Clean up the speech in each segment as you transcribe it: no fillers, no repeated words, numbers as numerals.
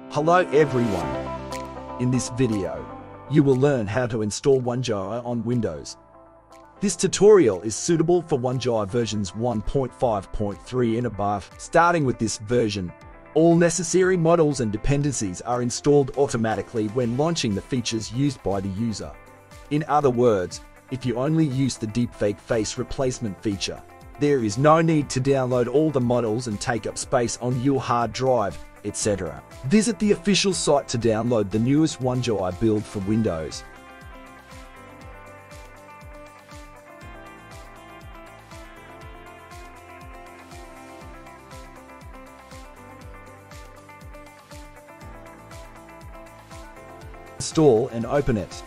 Hello everyone! In this video, you will learn how to install Wunjo AI on Windows. This tutorial is suitable for Wunjo AI versions 1.5.3 and above. Starting with this version, all necessary models and dependencies are installed automatically when launching the features used by the user. In other words, if you only use the deepfake face replacement feature, there is no need to download all the models and take up space on your hard drive, etc. Visit the official site to download the newest Wunjo AI build for Windows. Install and open it.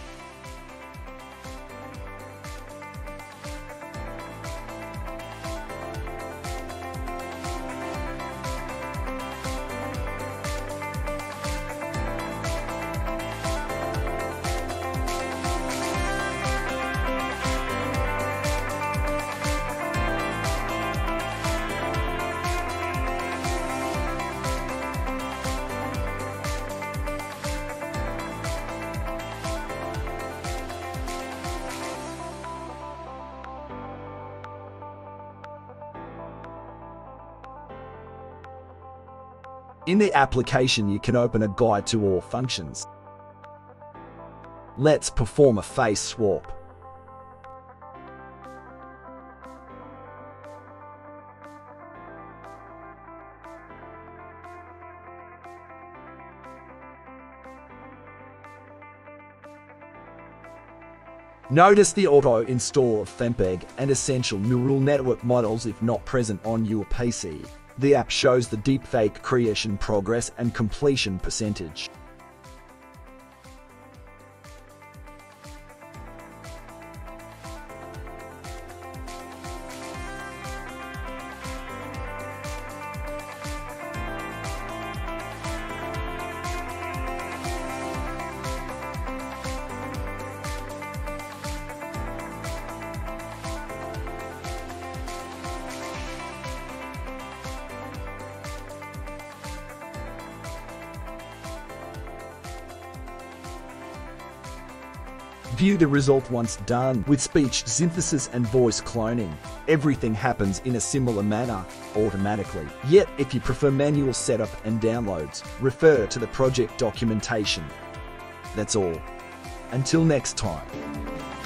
In the application, you can open a guide to all functions. Let's perform a face swap. Notice the auto-install of Thempeg and essential neural network models if not present on your PC. The app shows the deepfake creation progress and completion percentage. View the result once done. With speech synthesis and voice cloning, everything happens in a similar manner, automatically. Yet, if you prefer manual setup and downloads, refer to the project documentation. That's all. Until next time.